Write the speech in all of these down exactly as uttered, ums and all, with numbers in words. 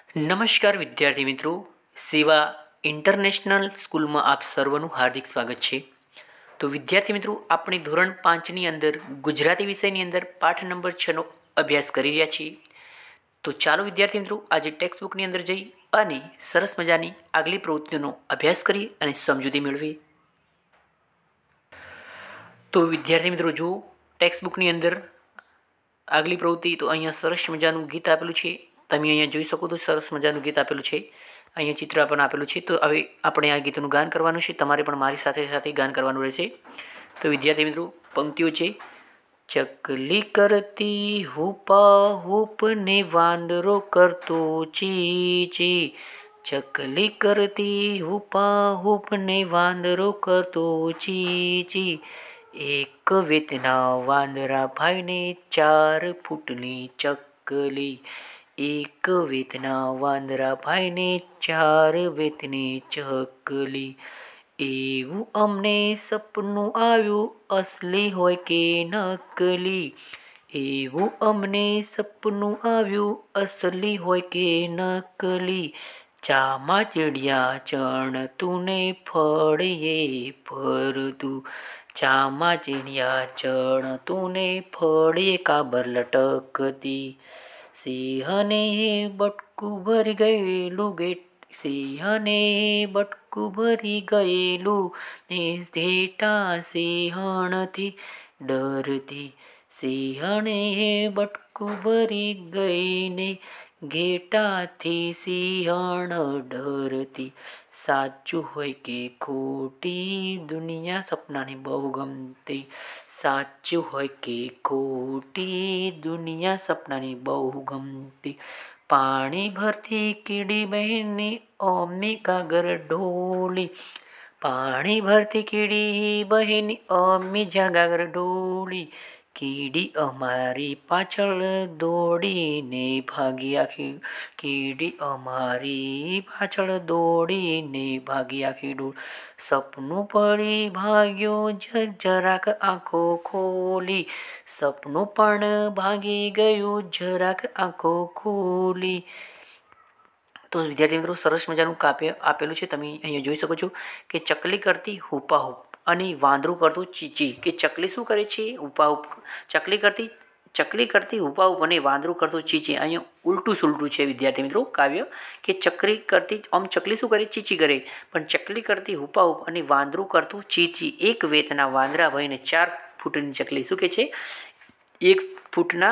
નમસ્કાર વિદ્યાર્થી મિત્રો, સેવા ઇન્ટરનેશનલ સ્કૂલમાં આપ સર્વનું હાર્દિક સ્વાગત છે. તો વિદ્યાર્થી મિત્રો, આપણે ધોરણ પાંચની અંદર ગુજરાતી વિષયની અંદર પાઠ નંબર છનો અભ્યાસ કરી રહ્યા છીએ. તો ચાલો વિદ્યાર્થી મિત્રો, આજે ટેક્સ્ટ બુકની અંદર જઈ અને સરસ મજાની આગલી પ્રવૃત્તિઓનો અભ્યાસ કરીએ અને સમજૂતી મેળવીએ. તો વિદ્યાર્થી મિત્રો, જુઓ ટેક્સ્ટ બુકની અંદર આગલી પ્રવૃત્તિ. તો અહીંયા સરસ મજાનું ગીત આપેલું છે. તમે અહીંયા જોઈ શકો તો સરસ મજાનું ગીત આપેલું છે. અહીંયા ચિત્ર પણ આપેલું છે. તો હવે આપણે આ ગીતનું ગાન કરવાનું છે. તમારે પણ મારી સાથે સાથે ગાન કરવાનું રહેશે. તો વિદ્યાર્થી મિત્રો, પંક્તિઓ છે. ચકલી કરતી હુપા હુપ ને વાંદરો કરતો ચી ચી. ચકલી કરતી હુપા હુપ ને વાંદરો કરતો ચી ચી. એક વેતના વાંદરા ભાઈને ચાર ફૂટની ચકલી. એક વેતના વાંદરા ભાઈને ચાર વેતની ચકલી. એવું અમને સપનું આવ્યું, અસલી હોય કે નકલી. એવું અમને સપનું આવ્યું, અસલી હોય કે નકલી. ચામાચીડિયા ચણતું ને ફળીએ ફરતું. ચામાચીડિયા ચણતું ને ફળીએ કાબર લટકતી. સિંહને બટકું ભરી ગયેલું ગેટ સિંહને બટકું ભરી ગયેલું ને ઘેટા સિંહણથી ડરતી. સિંહણે બટકું ભરી ગઈને ઘેટાથી સિંહણ ડરતી. સાચું હોય કે ખોટી, દુનિયા સપનાની બહુ ગમતી. સાચું હોય કે ખોટી, દુનિયા સપનાની બહુ ગમતી. પાણી ભરતી કીડી બહેનની અમી ગાગર ઢોળી. પાણી ભરતી કીડી બહેનની અમી જ્યાં ગાગર ઢોળી. કીડી અમારી પાછળ દોડીને ભાગી આખી. કીડી અમારી પાછળ દોડીને ભાગી આખી ડોળ. સપનું પડી ભાગ્યું જરાક આંખો ખોલી. સપનું પણ ભાગી ગયું જરાક આંખો ખોલી. તો વિદ્યાર્થી મિત્રો, સરસ મજાનું કાવ્ય આપેલું છે. તમે અહીંયા જોઈ શકો છો કે ચકલી કરતી હુપા હુપ અને વાંદરું કરતું ચીચી. કે ચકલી શું કરે છે? હુપા હુપ. ચકલી કરતી ચકલી કરતી હુપા હુપ અને વાંદરું કરતું ચીચી. અહીંયા ઉલટું સુલટું છે વિદ્યાર્થી મિત્રો કાવ્ય. કે ચકલી કરતી આમ ચકલી શું કરે? ચીચી કરે. પણ ચકલી કરતી હુપા હુપ અને વાંદરું કરતું ચીચી. એક વેતના વાંદરા ભાઈને ચાર ફૂટની ચકલી. શું કે છે? એક ફૂટના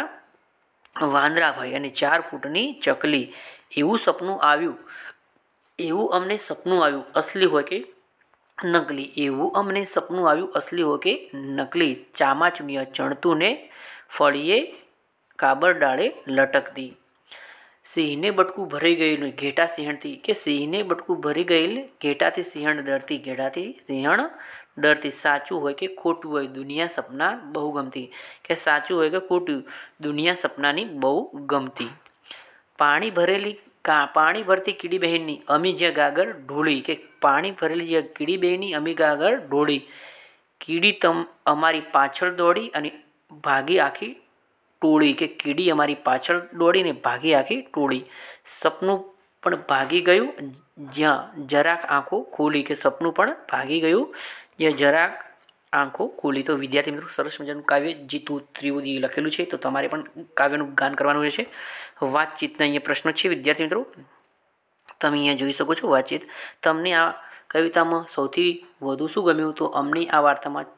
વાંદરા ભાઈ અને ચાર ફૂટની ચકલી. એવું સપનું આવ્યું એવું અમને સપનું આવ્યું, અસલી હોય કે નકલી. એવું અમને સપનું આવ્યું, અસલી હોય કે નકલી. ચામાચુનિયા ચણતું ને ફળીએ કાબર ડાળે લટકતી. સિંહને બટકું ભરી ગયેલું ઘેટા સિંહણથી. કે સિંહને બટકું ભરી ગયેલ ઘેટાથી સિંહણ ડરતી. ઘેટાથી સિંહણ ડરતી. સાચું હોય કે ખોટું હોય, દુનિયા સપના બહુ ગમતી. કે સાચું હોય કે ખોટું, દુનિયા સપનાની બહુ ગમતી. પાણી ભરેલી પાણી ભરતી કીડી બહેનની અમી જ્યાં ગાગર ઢોળી. કે પાણી ભરેલી જ્યાં કીડી બહેનની અમી ગાગર ઢોળી. કીડી તમ અમારી પાછળ દોડી અને ભાગી આખી ટોળી. કે કીડી અમારી પાછળ દોડીને ભાગી આખી ટોળી. સપનું પણ ભાગી ગયું જ્યાં જરાક આંખો ખોલી. કે સપનું પણ ભાગી ગયું જ્યાં જરાક આંખો ખોલી. તો વિદ્યાર્થી મિત્રો, સરસ મજાનું કાવ્ય જીતુ ત્રિવેદી લખેલું છે. તો તમારે પણ કાવ્યનું ગાન કરવાનું રહેશે. વાતચીતના અહીંયા પ્રશ્નો છે વિદ્યાર્થી મિત્રો. તમે અહીંયા જોઈ શકો છો વાતચીત. તમને આ કવિતામાં સૌથી વધુ શું ગમ્યું? તો અમને આ વાર્તામાં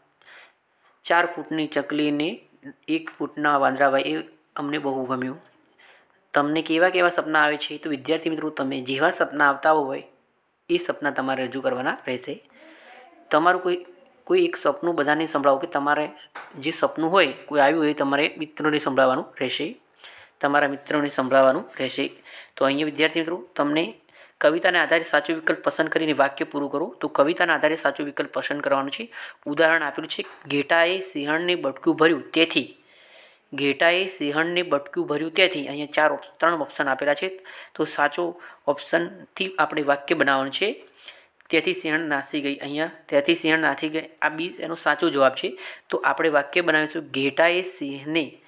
ચાર ફૂટની ચકલીને એક ફૂટના વાંદરાભાઈ એ અમને બહુ ગમ્યું. તમને કેવા કેવા સપના આવે છે? તો વિદ્યાર્થી મિત્રો, તમે જેવા સપના આવતા હોય એ સપના તમારે રજૂ કરવાના રહેશે. તમારું કોઈ કોઈ એક સપનું બધાને સંભળાવો. કે તમારે જે સપનું હોય કોઈ આવ્યું હોય તમારે મિત્રોને સંભળાવવાનું રહેશે. તમારા મિત્રોને સંભળાવવાનું રહેશે. તો અહીંયા વિદ્યાર્થી મિત્રો, તમને કવિતાના આધારે સાચો વિકલ્પ પસંદ કરીને વાક્ય પૂરું કરો. તો કવિતાના આધારે સાચો વિકલ્પ પસંદ કરવાનું છે. ઉદાહરણ આપેલું છે. ઘેટાએ સિંહણને બટકું ભર્યું તેથી. ઘેટાએ સિંહણને બટકું ભર્યું તેથી. અહીંયા ચાર ત્રણ ઓપ્શન આપેલા છે. તો સાચો ઓપ્શનથી આપણે વાક્ય બનાવવાનું છે. તેથી સિંહણ નાસી ગઈ. અહીંયા તેથી સિંહણ નાસી ગઈ આ બી એનો સાચો જવાબ છે. તો આપણે વાક્ય બનાવીશું. ઘેટાએ સિંહને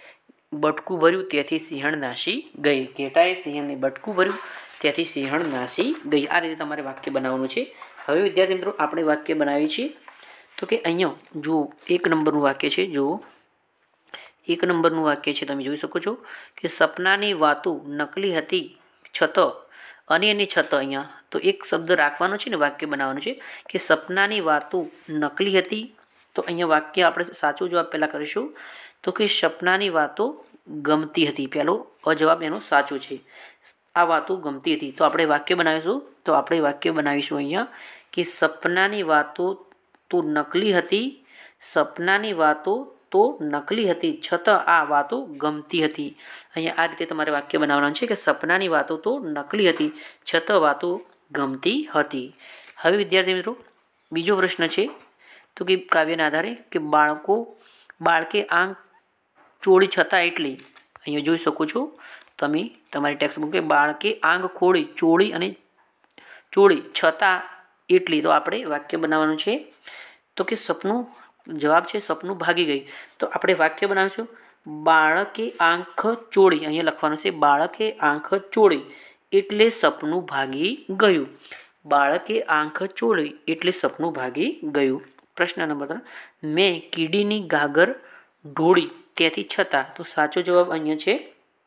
બટકું ભર્યું ત્યાંથી સિંહણ નાસી ગઈ. ઘેટાએ સિંહણને બટકું ભર્યું ત્યાંથી સિંહણ નાસી ગઈ. આ રીતે તમારે વાક્ય બનાવવાનું છે. હવે વિદ્યાર્થી મિત્રો આપણે વાક્ય બનાવીએ છીએ તો કે અહીંયા જુઓ એક નંબરનું વાક્ય છે. જુઓ એક નંબરનું વાક્ય છે, તમે જોઈ શકો છો કે સપનાની વાતો નકલી હતી છતાં અને એની છતાં અહીંયા તો એક શબ્દ રાખવાનો છે ને વાક્ય બનાવવાનું છે કે સપનાની વાતો નકલી હતી. તો અહીંયા વાક્ય આપણે સાચો જવાબ પહેલાં કરીશું તો કે સપનાની વાતો ગમતી હતી. પહેલો અજવાબ એનો સાચો છે. આ વાતો ગમતી હતી. તો આપણે વાક્ય બનાવીશું તો આપણે વાક્ય બનાવીશું અહીંયા કે સપનાની વાતો તો નકલી હતી, સપનાની વાતો તો નકલી હતી છતાં આ વાતો ગમતી હતી. અહીંયા આ રીતે તમારે વાક્ય બનાવવાનું છે કે સપનાની વાતો તો નકલી હતી છતાં વાતો ગમતી હતી. હવે વિદ્યાર્થી મિત્રો બીજો પ્રશ્ન છે તો કે કાવ્યના આધારે કે બાળકો બાળકે આંખ ચોળી છતાં એટલી, અહીંયા જોઈ શકો છો તમે તમારી ટેક્સ્ટબુક કે બાળકે આંખ ખોળી ચોળી અને ચોળી છતાં એટલી. તો આપણે વાક્ય બનાવવાનું છે તો કે સપનું જવાબ છે સપનું ભાગી ગઈ. તો આપણે વાક્ય બનાવીશું બાળકે આંખ ચોળી, અહીંયા લખવાનું છે બાળકે આંખ ચોળી એટલે સપનું ભાગી ગયું. બાળકે આંખ ચોળી એટલે સપનું ભાગી ગયું. પ્રશ્ન નંબર ત્રણ, મેં કીડીની ગાગર ઢોળી ત્યાંથી છતાં. તો સાચો જવાબ અહીંયા છે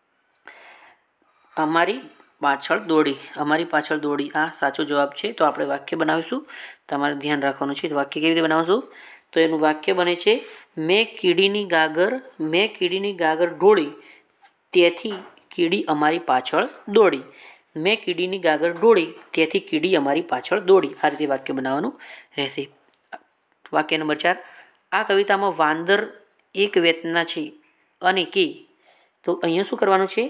અમારી પાછળ દોડી, અમારી પાછળ દોડી. આ સાચો જવાબ છે. તો આપણે વાક્ય બનાવીશું, તમારે ધ્યાન રાખવાનું છે. તો વાક્ય કેવી રીતે બનાવશું તો એનું વાક્ય બને છે મેં કીડીની ગાગર મેં કીડીની ગાગર ઢોળી ત્યાંથી કીડી અમારી પાછળ દોડી. મેં કીડીની ગાગર ઢોળી ત્યાંથી કીડી અમારી પાછળ દોડી. આ રીતે વાક્ય બનાવવાનું રહેશે. વાક્ય નંબર ચાર, આ કવિતામાં વાંદર એક વેતના છે અને કે. તો અહીંયા શું કરવાનું છે,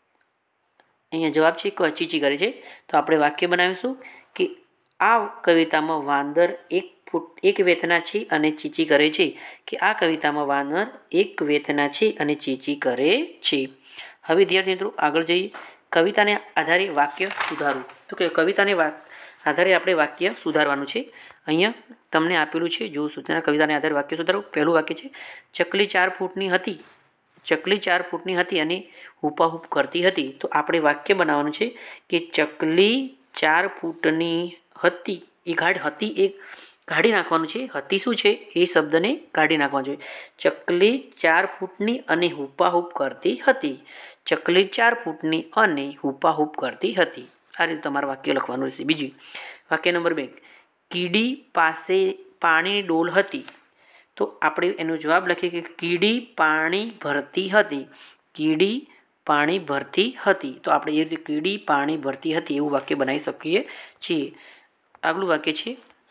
અહીંયા જવાબ છે કે ચીચી કરે છે. તો આપણે વાક્ય બનાવીશું કે આ કવિતામાં વાંદર એક ફૂટ એક વેતના છે અને ચીચી કરે છે. કે આ કવિતામાં વાનર એક વેતના છે અને ચીચી કરે છે. હવે વિદ્યાર્થી મિત્રો આગળ જઈએ. કવિતાને આધારે વાક્ય સુધારવું. તો કે કવિતાને આધારે આપણે વાક્ય સુધારવાનું છે. અહીંયા તમને આપેલું છે જો સૂચના કવિતાને આધારે વાક્ય સુધારવું. પહેલું વાક્ય છે ચકલી ચાર ફૂટની હતી ચકલી ચાર ફૂટની હતી અને હુપાહુપ કરતી હતી. તો આપણે વાક્ય બનાવવાનું છે કે ચકલી ચાર ફૂટની હતી. એ ગાઢ હતી એ કાઢી નાખવાનું છે. હતી શું છે એ શબ્દને કાઢી નાખવાનું છે. ચકલી ચાર ફૂટની અને હુપાહુપ કરતી હતી. ચકલી ચાર ફૂટની અને હુપાહુપ કરતી હતી. આ રીતે તમારે વાક્ય લખવાનું રહેશે. બીજું વાક્ય નંબર બે, કીડી પાસે પાણીની ડોલ હતી. તો આપણે એનો જવાબ લખીએ કે કીડી પાણી ભરતી હતી. કીડી પાણી ભરતી હતી. તો આપણે એ રીતે કીડી પાણી ભરતી હતી એવું વાક્ય બનાવી શકીએ છીએ. આગલું વાક્ય છે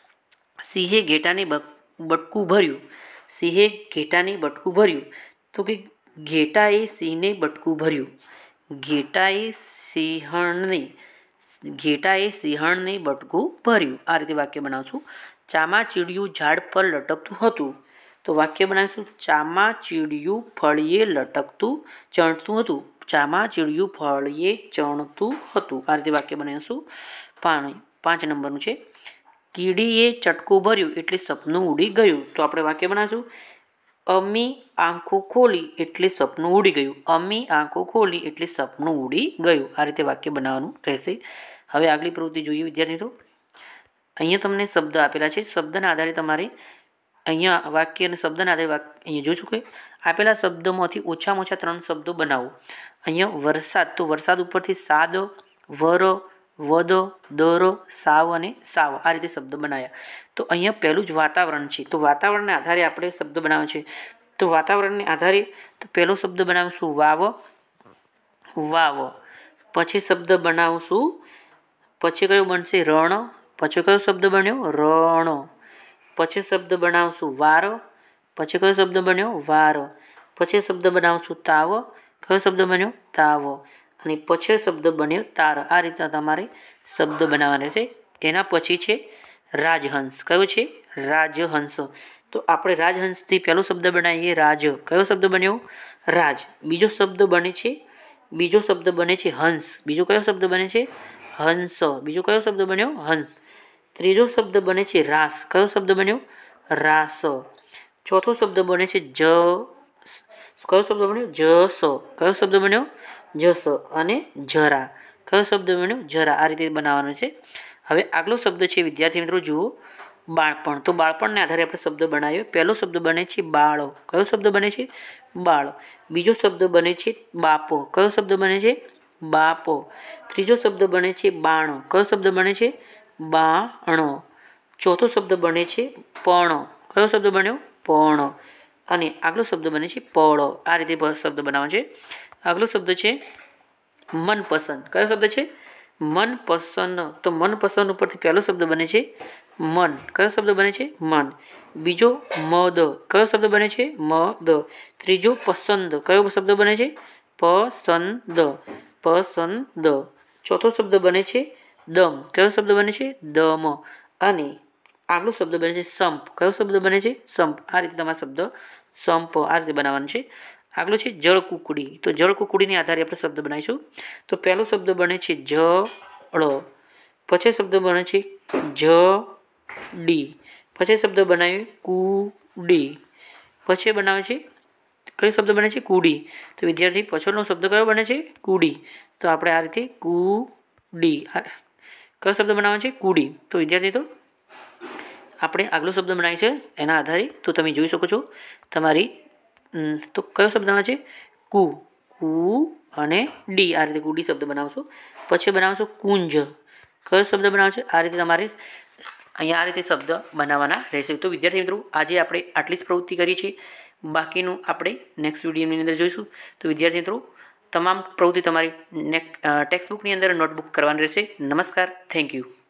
સિંહે ઘેટાને બટકું ભર્યું. સિંહે ઘેટાને બટકું ભર્યું. તો કે ઘેટાએ સિંહને બટકું ભર્યું. ઘેટાએ સિંહણને ઘેટાએ સિંહણને બટકું ભર્યું. આ રીતે વાક્ય બનાવશું. ચામાં ચીડિયું ઝાડ પર લટકતું હતું. તો વાક્ય બનાવીશું ચામાં ચીડિયું ફળીએ લટકતું ચણતું હતું. ચામાં ચીડિયું ફળીએ ચણતું હતું. આ રીતે વાક્ય બનાવીશું. પાણી પાંચ નંબરનું છે કીડીએ ચટકું ભર્યું એટલે સપનું ઉડી ગયું. તો આપણે વાક્ય બનાવીશું અમી આંખો ખોલી એટલે સપનું ઉડી ગયું. અમી આંખો ખોલી એટલે સપનું ઉડી ગયું. આ રીતે વાક્ય બનાવવાનું રહેશે. હવે આગલી પ્રવૃત્તિ જોઈએ વિદ્યાર્થી મિત્રો. અહીંયા તમને શબ્દ આપેલા છે. શબ્દના આધારે તમારે અહીંયા વાક્ય અને શબ્દના આધારે વાક્ય અહીંયા જોઈશું કે આપેલા શબ્દોમાંથી ઓછામાં ઓછા ત્રણ શબ્દો બનાવો. અહીંયા વરસાદ, તો વરસાદ ઉપરથી સાદ, વર, વદ, દર, સાવ અને સાવ આ રીતે શબ્દ બનાવ્યા. તો અહીંયા પહેલું જ વાતાવરણ છે. તો વાતાવરણના આધારે આપણે શબ્દ બનાવ્યો છે. તો વાતાવરણને આધારે તો પહેલો શબ્દ બનાવીશું વાવ, વાવ. પછી શબ્દ બનાવશું પછી કયો બનશે રણ. પછી કયો શબ્દ બન્યો રણ. પછી શબ્દ બનાવશું વાર. પછી કયો શબ્દ બન્યો વાર. પછી શબ્દ બનાવશું તાવ. કયો શબ્દ બન્યો તાવ. અને પછી શબ્દ બન્યો તાર. આ રીતે તમારે શબ્દ બનાવવાના છે. એના પછી છે રાજહંસ. કયો છે રાજહંસ. તો આપણે રાજહંસથી પહેલો શબ્દ બનાવીએ રાજ. કયો શબ્દ બન્યો રાજ. બીજો શબ્દ બને છે બીજો શબ્દ બને છે હંસ. બીજો કયો શબ્દ બને છે હંસ. બીજો કયો શબ્દ બન્યો હંસ. ત્રીજો શબ્દ બને છે રાસ. કયો શબ્દ બન્યો રાસ. ચોથો શબ્દ બને છે જ કયો શબ્દ બન્યો? જસ. કયો શબ્દ બન્યો? જસ. અને જરા. કયો શબ્દ બન્યો? જરા. આ રીતે બનાવવાનો છે. હવે આગલો શબ્દ છે વિદ્યાર્થી મિત્રો જુઓ, બાળપણ. તો બાળપણને આધારે આપણે શબ્દ બનાવ્યો. પહેલો શબ્દ બને છે બાળો. કયો શબ્દ બને છે? બાળ. બીજો શબ્દ બને છે બાપો. કયો શબ્દ બને છે? બાપો. ત્રીજો શબ્દ બને છે બાણો. કયો શબ્દ બને છે? બાણો. ચોથો શબ્દ બને છે પણો. કયો શબ્દ બન્યો? પણો. અને આગલો શબ્દ બને છે પળો. આ રીતે શબ્દ બનાવવાનો છે. આગલો શબ્દ છે મનપસંદ. કયો શબ્દ છે? મનપસંદ. તો મનપસંદ ઉપરથી પહેલો શબ્દ બને છે મન. કયો શબ્દ બને છે? મન. બીજો મદ. કયો શબ્દ બને છે? મદ. ત્રીજો પસંદ. કયો શબ્દ બને છે? પસંદ. પસંદ. ચોથો શબ્દ બને છે દમ. કયો શબ્દ બને છે? દમ. અને આગલો શબ્દ બને છે સંપ. કયો શબ્દ બને છે? સંપ. આ રીતે તમારા શબ્દ સંપ આ રીતે બનાવવાનું છે. આગલો છે જળકુકડી. તો જળકુકડીને આધારે આપણે શબ્દ બનાવીશું. તો પહેલો શબ્દ બને છે જળ. પછી શબ્દ બને છે જડી. પછી શબ્દ બનાવીએ કુડી. પછી બનાવે છે કયો શબ્દ બને છે? કુડી. તો વિદ્યાર્થી પછીનો શબ્દ કયો બને છે? કુડી. તો આપણે આ રીતે કુડી. કયો શબ્દ બનાવવાનો છે? કુડી. તો વિદ્યાર્થી તો આપણે આગલો શબ્દ બનાવી છે એના આધારે તો તમે જોઈ શકો છો તમારી. તો કયો શબ્દ આવે છે? કુ. કુ અને ડી. આ રીતે કુડી શબ્દ બનાવશો. પછી બનાવશો કુંજ. કયો શબ્દ બનાવશો? આ રીતે તમારે અહીંયા આ રીતે શબ્દ બનાવવાના રહેશે. તો વિદ્યાર્થી મિત્રો આજે આપણે આટલી જ પ્રવૃત્તિ કરી છે. બાકીનું આપણે નેક્સ્ટ વિડીયોની અંદર જોઈશું. તો વિદ્યાર્થી મિત્રો તમામ પ્રવૃત્તિ તમારી નેક ટેક્સ્ટબુકની અંદર નોટબુક કરવાની રહેશે. નમસ્કાર. Thank you.